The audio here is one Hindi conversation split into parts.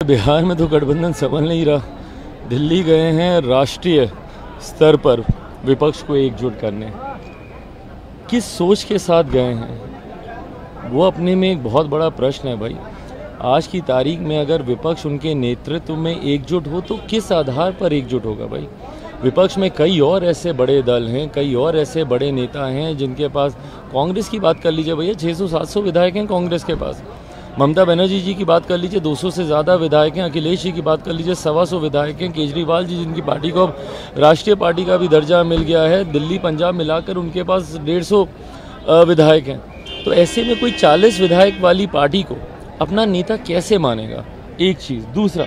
बिहार में तो गठबंधन संभल नहीं रहा। दिल्ली गए हैं राष्ट्रीय स्तर पर विपक्ष को एकजुट करने। किस सोच के साथ गए हैं वो अपने में एक बहुत बड़ा प्रश्न है भाई। आज की तारीख में अगर विपक्ष उनके नेतृत्व में एकजुट हो तो किस आधार पर एकजुट होगा भाई। विपक्ष में कई और ऐसे बड़े दल हैं, कई और ऐसे बड़े नेता हैं जिनके पास, कांग्रेस की बात कर लीजिए भैया, 600-700 विधायक हैं कांग्रेस के पास। ममता बनर्जी जी की बात कर लीजिए, 200 से ज़्यादा विधायक हैं। अखिलेश जी की बात कर लीजिए, 125 विधायक हैं। केजरीवाल जी जिनकी पार्टी को अब राष्ट्रीय पार्टी का भी दर्जा मिल गया है, दिल्ली पंजाब मिलाकर उनके पास 150 विधायक हैं। तो ऐसे में कोई 40 विधायक वाली पार्टी को अपना नेता कैसे मानेगा? एक चीज़। दूसरा,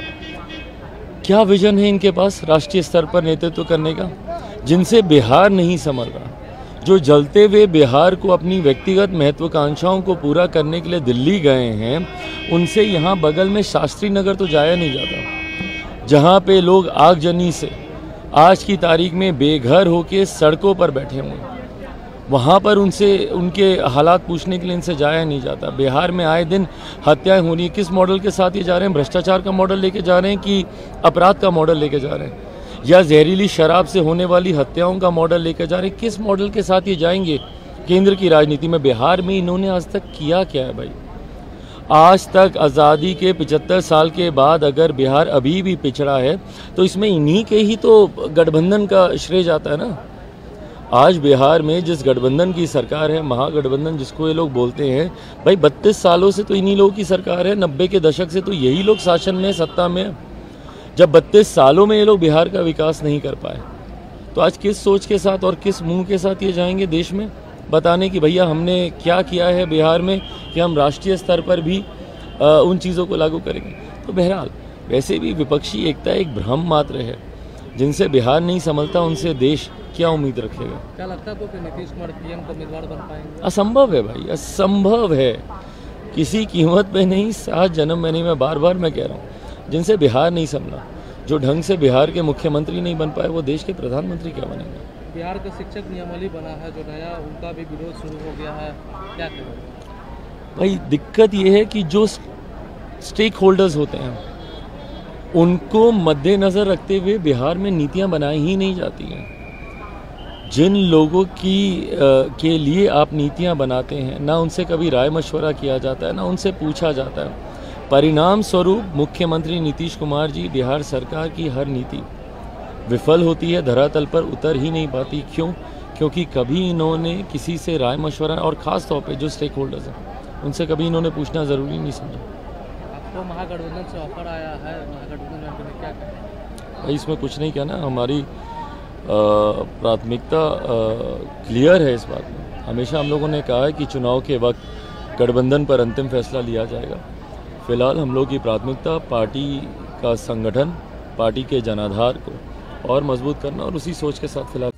क्या विजन है इनके पास राष्ट्रीय स्तर पर नेतृत्व करने का, जिनसे बिहार नहीं संभल रहा। जो जलते हुए बिहार को अपनी व्यक्तिगत महत्वाकांक्षाओं को पूरा करने के लिए दिल्ली गए हैं, उनसे यहाँ बगल में शास्त्री नगर तो जाया नहीं जाता, जहाँ पे लोग आगजनी से आज की तारीख में बेघर होके सड़कों पर बैठे हुए हैं। वहाँ पर उनसे उनके हालात पूछने के लिए इनसे जाया नहीं जाता। बिहार में आए दिन हत्याएं हो रही हैं। किस मॉडल के साथ ये जा रहे हैं? भ्रष्टाचार का मॉडल लेके जा रहे हैं कि अपराध का मॉडल लेके जा रहे हैं, या जहरीली शराब से होने वाली हत्याओं का मॉडल लेकर जा रहे हैं? किस मॉडल के साथ ये जाएंगे केंद्र की राजनीति में? बिहार में इन्होंने आज तक किया क्या है भाई? आज तक आज़ादी के 75 साल के बाद अगर बिहार अभी भी पिछड़ा है तो इसमें इन्हीं के ही तो गठबंधन का श्रेय जाता है ना। आज बिहार में जिस गठबंधन की सरकार है, महागठबंधन जिसको ये लोग बोलते हैं, भाई 32 सालों से तो इन्हीं लोगों की सरकार है। 90 के दशक से तो यही लोग शासन में, सत्ता में। जब 32 सालों में ये लोग बिहार का विकास नहीं कर पाए तो आज किस सोच के साथ और किस मुंह के साथ ये जाएंगे देश में बताने कि भैया हमने क्या किया है बिहार में कि हम राष्ट्रीय स्तर पर भी उन चीज़ों को लागू करेंगे। तो बहरहाल वैसे भी विपक्षी एकता एक भ्रम मात्र है। जिनसे बिहार नहीं संभलता उनसे देश क्या उम्मीद रखेगा? क्या लगता है आपको कि नीतीश कुमार पीएम का उम्मीदवार बन पाएंगे? असंभव है भाई, असंभव है। किसी कीमत पे नहीं, 7 जन्म में नहीं। मैं बार बार कह रहा हूँ, जिनसे बिहार नहीं संभला, जो ढंग से बिहार के मुख्यमंत्री नहीं बन पाए, वो देश के प्रधानमंत्री क्या बनेंगे? बिहार का शिक्षक नियमावली बना है जो नया, उनका भी विरोध शुरू हो गया है, क्या करें? भाई दिक्कत ये है कि जो स्टेक होल्डर्स होते हैं उनको मद्देनज़र रखते हुए बिहार में नीतियाँ बनाई ही नहीं जाती हैं। जिन लोगों की के लिए आप नीतियाँ बनाते हैं, ना उनसे कभी राय मशवरा किया जाता है, ना उनसे पूछा जाता है। परिणाम स्वरूप मुख्यमंत्री नीतीश कुमार जी, बिहार सरकार की हर नीति विफल होती है, धरातल पर उतर ही नहीं पाती। क्यों? क्योंकि कभी इन्होंने किसी से राय मशवरा, और ख़ास तौर पे जो स्टेक होल्डर्स हैं उनसे कभी इन्होंने पूछना ज़रूरी नहीं समझा। आपको महागठबंधन से ऑफर आया है, महागठबंधन में क्या करें? भाई इसमें कुछ नहीं कहना। हमारी प्राथमिकता क्लियर है इस बात में। हमेशा हम लोगों ने कहा है कि चुनाव के वक्त गठबंधन पर अंतिम फैसला लिया जाएगा। फिलहाल हम लोग की प्राथमिकता पार्टी का संगठन, पार्टी के जनाधार को और मजबूत करना, और उसी सोच के साथ फिलहाल